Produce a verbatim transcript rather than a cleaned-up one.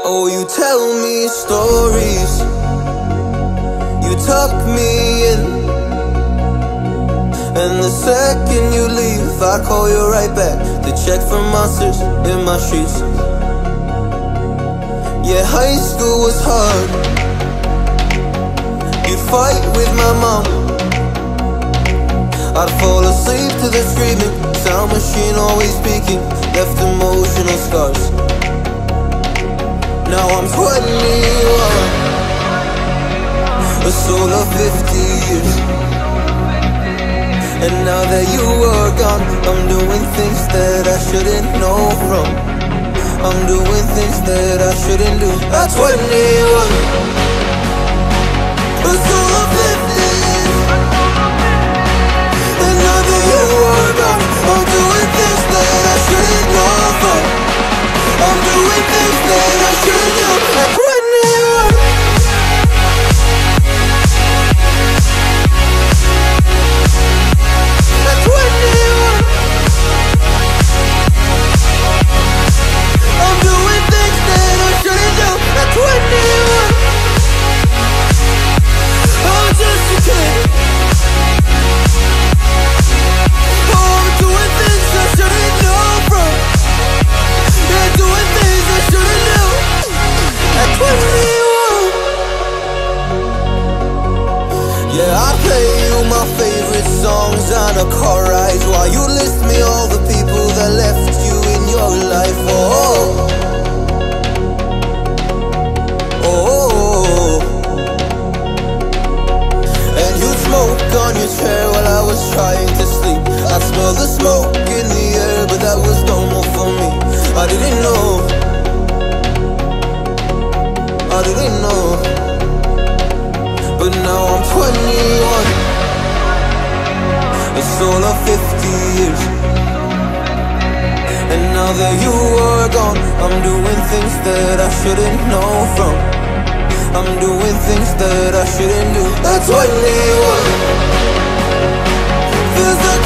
Oh, you tell me stories, you tuck me in, and the second you leave, I call you right back to check for monsters in my streets. Yeah, high school was hard. You'd fight with my mom, I'd fall asleep to the screaming, sound machine always speaking, left emotional scars. Now I'm twenty-one, a soul of fifty years. And now that you are gone, I'm doing things that I shouldn't know from. I'm doing things that I shouldn't do. At twenty-one, a soul of fifty years. And now that you are gone, I'm doing things that I shouldn't know from. I'm doing things that I shouldn't do. At twenty-one. At twenty-one. I'm doing things that I shouldn't do. At twenty-one. I'm just a kid. Oh, I'm doing things I shouldn't know from. Yeah, doing things I shouldn't do. At twenty-one. Yeah, I play you my favorite songs on a car ride while you list me all the people that left you in your life. Oh, oh, oh. And you smoke on your chair while I was trying to sleep. I smell the smoke in the air, but that was normal for me. I didn't know, I didn't know. But now I'm twenty-one, a soul of fifty years. And now that you are gone, I'm doing things that I shouldn't know from. I'm doing things that I shouldn't do. At twenty-one, feels like